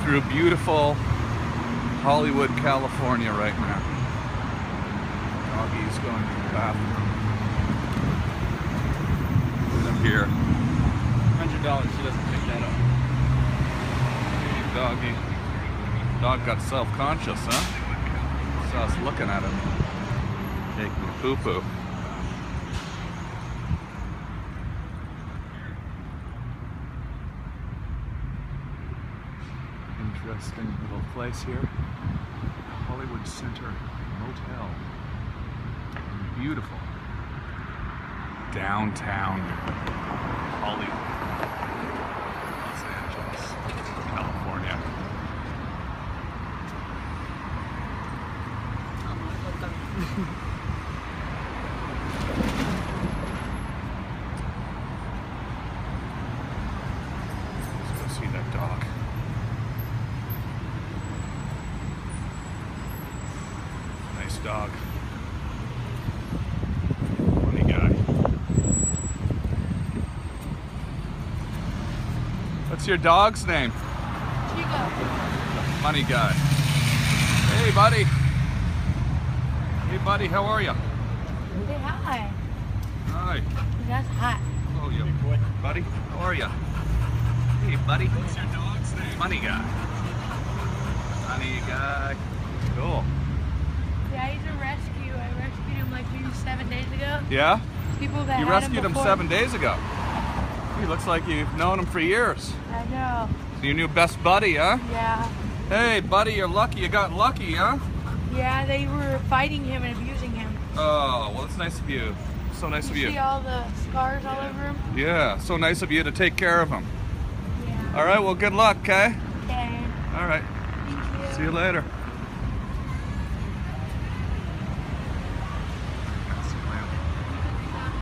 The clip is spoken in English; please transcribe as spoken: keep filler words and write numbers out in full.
through beautiful Hollywood, California right now. Doggy's going to the bathroom. And I'm here. one hundred dollars, she doesn't pick that up. Hey, doggy. Dog got self-conscious, huh? Saw us looking at him. Taking a poo-poo. Interesting little place here. Hollywood Center Motel. Beautiful. Downtown Hollywood, Los Angeles, California. Let's go see that dog. Nice dog. Funny guy. What's your dog's name? Chico. Funny guy. Hey, buddy. Hey, buddy, how are you? Say hi. Hi. That's hot. Oh, you buddy, how are you? Hey, buddy. What's your dog's name? Funny guy. Funny guy. Cool. Yeah, he's a rescue. I rescued him like maybe seven days ago. Yeah? People that You had rescued him, him before. seven days ago. He looks like you've known him for years. I know. Your new best buddy, huh? Yeah. Hey, buddy, you're lucky. You got lucky, huh? Yeah, they were fighting him and abusing him. Oh, well, it's nice of you. So nice you of you. See all the scars all over him? Yeah, so nice of you to take care of him. Yeah. All right, well, good luck, okay? Okay. All right. Thank you. See you later.